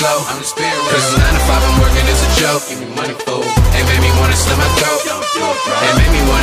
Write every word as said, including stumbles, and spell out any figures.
flow. I'm the spirit. Cause nine to five I'm working is a joke. Give me money, fool. It made me wanna slit my throat. It made me wanna